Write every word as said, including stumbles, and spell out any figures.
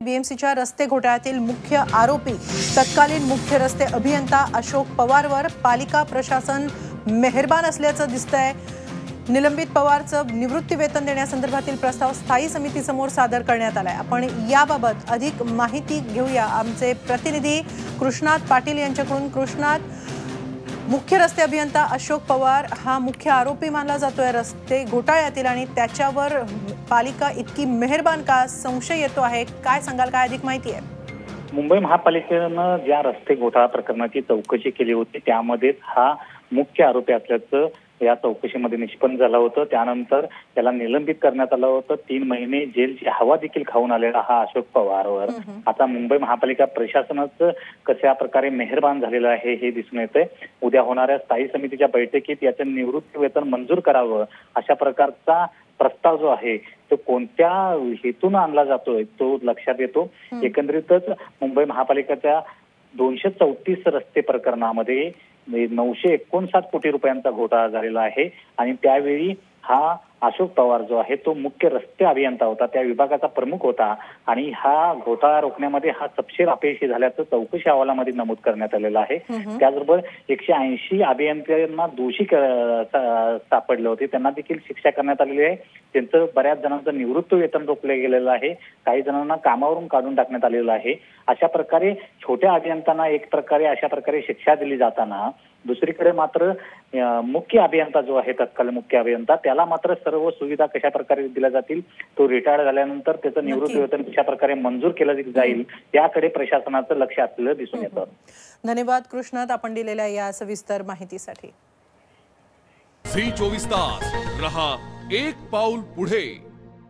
बीएमसीच्या रस्ते घोटाळ्यातील मुख्य आरोपी तत्कालीन मुख्य रस्ते अभियंता अशोक पवारवर पालिका प्रशासन मेहरबान असल्याचं दिसतंय। निलंबित पवारचं निवृत्ती वेतन देण्यासंदर्भातील प्रस्ताव स्थायी समितीसमोर सादर करण्यात आलाय। आपण याबाबत अधिक माहिती घेऊया आमचे प्रतिनिधी कृष्णात पाटील यांच्याकडून। कृष्णात, मुख्य रस्ते अभियंता अशोक पवार हा मुख्य आरोपी मानला जातोय रस्ते घोटाळ्यातील, आणि त्याच्यावर पालिका इतकी मेहरबान का संशय येतो आहे, काय सांगाल, काय अधिक माहिती आहे? मुंबई महापालिकेनं ज्या रस्ते घोटाळा प्रकरणाची चौकशी केली होती त्यामध्ये हा मुख्य आरोपी असल्याचं या चौकशीमध्ये निष्पन्न झालं होतं। त्यानंतर त्याला निलंबित करण्यात आलं होतं। तीन महिने जेलची हवा देखील खाऊन आलेला हा अशोक पवारवर आता मुंबई महापालिका प्रशासनाचं कशा प्रकारे मेहरबान झालेलं आहे हे दिसून येतंय। उद्या होणाऱ्या स्थायी समितीच्या बैठकीत याचं निवृत्ती वेतन मंजूर करावं अशा प्रकारचा प्रस्ताव जो आहे तो कोणत्या हेतून आणला जातोय तो लक्षात येतो। एकंदरीतच मुंबई महापालिकेच्या दोनशे चौतीस रस्ते प्रकरणामध्ये नऊशे एकोणसाठ कोटी रुपयांचा घोटाळा झालेला आहे, आणि त्यावेळी हा अशोक पवार जो आहे तो मुख्य रस्ते अभियंता होता, त्या विभागाचा प्रमुख होता, आणि हा घोटाळा रोखण्यामध्ये हा सपशेल अपयशी झाल्याचं चौकशी अहवालामध्ये नमूद करण्यात आलेलं आहे। त्याचबरोबर एकशे ऐंशी अभियंत्यांना दोषी सापडले होते, त्यांना देखील शिक्षा करण्यात आलेली आहे। त्यांचं बऱ्याच जणांचं निवृत्ती वेतन रोखलं गेलेलं आहे, काही जणांना कामावरून काढून टाकण्यात आलेलं आहे। अशा प्रकारे छोट्या अभियंत्यांना एक प्रकारे अशा प्रकारे शिक्षा दिली जाताना दुसरीकडे मात्र मुख्य अभियंता जो आहे तत्काल मुख्य अभियंता त्याला मात्र सर्व सुविधा कशा प्रकारे दिल्या जातील, तो रिटायर झाल्यानंतर त्याचं निवृत्ती वेतन कशा प्रकारे मंजूर केलं जाईल याकडे प्रशासनाचं लक्ष असलेलं दिसून येतं। धन्यवाद कृष्णात, आपण दिलेल्या या सविस्तर माहितीसाठी। झी चोवीस तास रहा एक पाऊल पुढे।